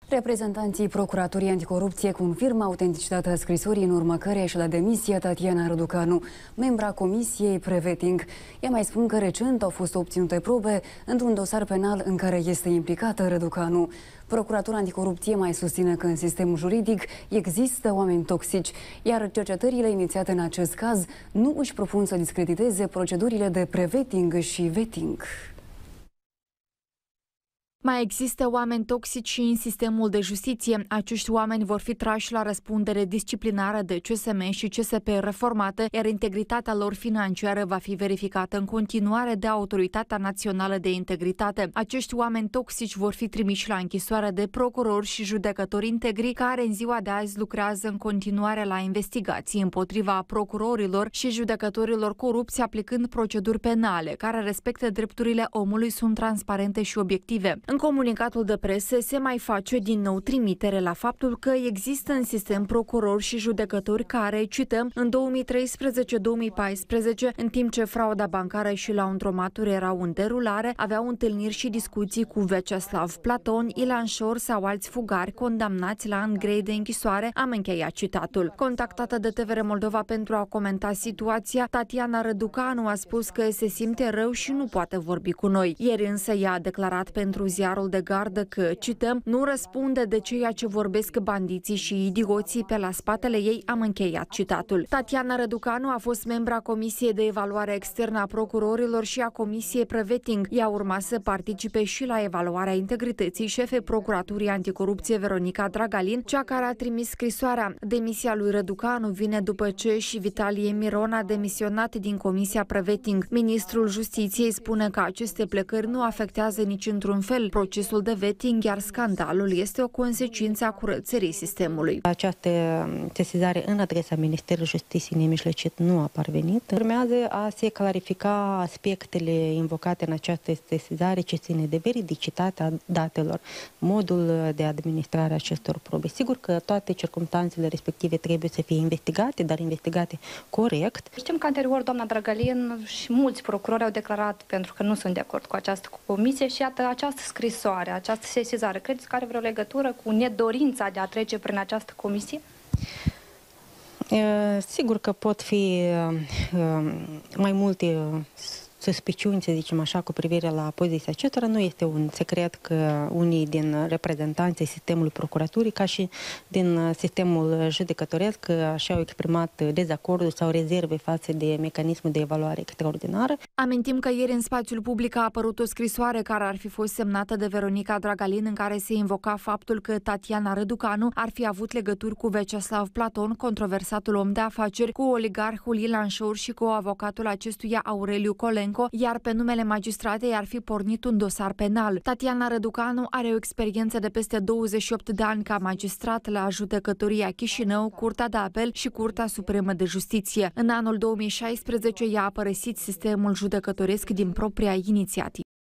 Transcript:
Reprezentanții Procuraturii Anticorupție confirmă autenticitatea scrisorii în urma căreia și-a dat demisia Tatiana Răducanu, membra Comisiei Preveting. Ea mai spun că recent au fost obținute probe într-un dosar penal în care este implicată Răducanu. Procuratura Anticorupție mai susține că în sistemul juridic există oameni toxici, iar cercetările inițiate în acest caz nu își propun să discrediteze procedurile de preveting și vetting. Mai există oameni toxici și în sistemul de justiție. Acești oameni vor fi trași la răspundere disciplinară de CSM și CSP reformată, iar integritatea lor financiară va fi verificată în continuare de Autoritatea Națională de Integritate. Acești oameni toxici vor fi trimiși la închisoare de procurori și judecători integri care în ziua de azi lucrează în continuare la investigații împotriva procurorilor și judecătorilor corupți, aplicând proceduri penale care respectă drepturile omului, sunt transparente și obiective. În comunicatul de presă se mai face din nou trimitere la faptul că există în sistem procurori și judecători care, cităm, în 2013-2014, în timp ce frauda bancară și laundromaturi erau în derulare, aveau întâlniri și discuții cu Vyacheslav Platon, Ilan Șor sau alți fugari condamnați la ani grei de închisoare, am încheiat citatul. Contactată de TVR Moldova pentru a comenta situația, Tatiana Răducanu a spus că se simte rău și nu poate vorbi cu noi. Ieri însă ea a declarat pentru Ziarul de Gardă că, cităm, nu răspunde de ceea ce vorbesc bandiții și idioții pe la spatele ei, am încheiat citatul. Tatiana Răducanu a fost membra Comisiei de Evaluare Externă a Procurorilor și a Comisiei Preveting. Ea urma să participe și la evaluarea integrității șefei Procuraturii Anticorupție Veronica Dragalin, cea care a trimis scrisoarea. Demisia lui Răducanu vine după ce și Vitalie Miron a demisionat din Comisia Preveting. Ministrul Justiției spune că aceste plecări nu afectează nici într-un fel procesul de vetting, iar scandalul este o consecință a curățării sistemului. Această sesizare în adresa Ministerului Justiției nemijlocit nu a parvenit. Urmează a se clarifica aspectele invocate în această sesizare ce ține de veridicitatea datelor, modul de administrare a acestor probe. Sigur că toate circumstanțele respective trebuie să fie investigate, dar investigate corect. Știm că anterior doamna Dragalin și mulți procurori au declarat pentru că nu sunt de acord cu această comisie și iată această scrisoare, această sesizare, credeți că are vreo legătură cu nedorința de a trece prin această comisie? Sigur că pot fi mai multe suspiciuni, să zicem așa, cu privire la poziția acestora. Nu este un secret că unii din reprezentanții sistemului procuraturii, ca și din sistemul judecătoresc, și-au exprimat dezacordul sau rezerve față de mecanismul de evaluare extraordinară. Amintim că ieri în spațiul public a apărut o scrisoare care ar fi fost semnată de Veronica Dragalin, în care se invoca faptul că Tatiana Răducanu ar fi avut legături cu Vyacheslav Platon, controversatul om de afaceri, cu oligarhul Ilan Șor și cu avocatul acestuia Aureliu Colenco, iar pe numele magistratei ar fi pornit un dosar penal. Tatiana Răducanu are o experiență de peste 28 de ani ca magistrat la Judecătoria Chișinău, Curtea de Apel și Curtea Supremă de Justiție. În anul 2016 ea a părăsit sistemul judecătoresc din propria inițiativă.